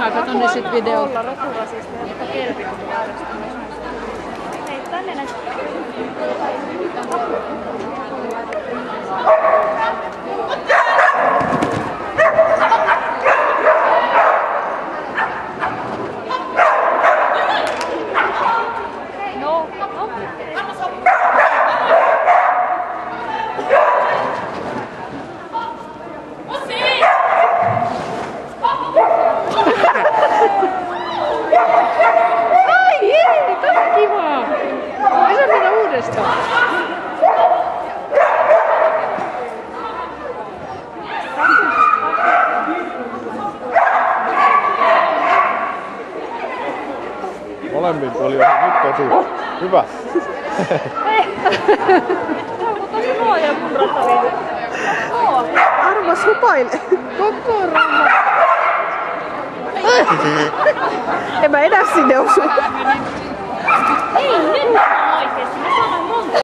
Mä katson ne sit video. Olla roturasisteja, jotka kelpii järjestelmässä. Hei, tänne näin. Molemmin puolin on nyt tosi hyvä. Tää on tosi luoja mun rattaviin. Arvas hupaile. Koko raha. En mä enää sinne osu. Ei.